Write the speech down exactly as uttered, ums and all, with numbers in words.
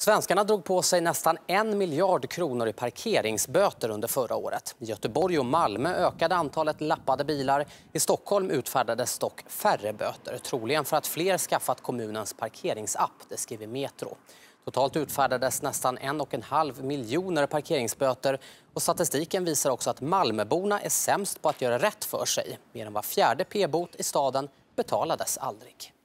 Svenskarna drog på sig nästan en miljard kronor i parkeringsböter under förra året. I Göteborg och Malmö ökade antalet lappade bilar. I Stockholm utfärdades dock färre böter, troligen för att fler skaffat kommunens parkeringsapp, det skriver Metro. Totalt utfärdades nästan en och en halv miljoner parkeringsböter och statistiken visar också att Malmöborna är sämst på att göra rätt för sig. Mer än var fjärde p-bot i staden betalades aldrig.